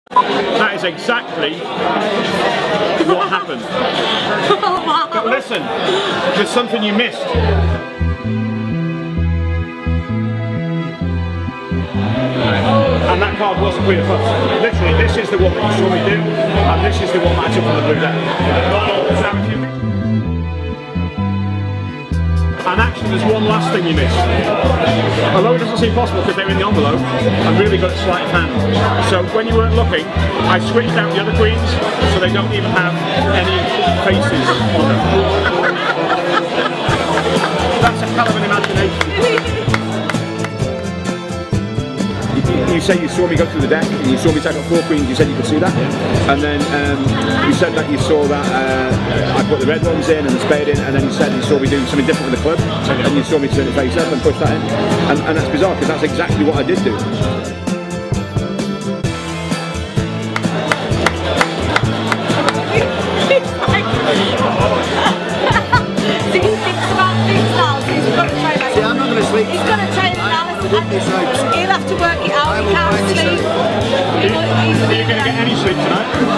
That is exactly what happened. But listen, there's something you missed. And that card wasn't Queen of Clubs. Literally, this is the one that you saw me do, and this is the one that I took from the blue deck. And actually, there's one last thing you missed. Although it doesn't seem possible because they're in the envelope, I'm really good at sleight of hand. So when you weren't looking, I switched out the other queens so they don't even have any faces on them. That's a hell of an imagination. You say you saw me go through the deck and you saw me take out 4 queens, you said you could see that, and then you said that you saw that I put the red ones in and the spade in, and then you said you saw me doing something different with the club, and you saw me turn it face up and push that in, and that's bizarre because that's exactly what I did do. See, I'm not going to sleep. He's going to train it now. He'll have to work it out. He can't sleep. Are you going to get any sleep tonight?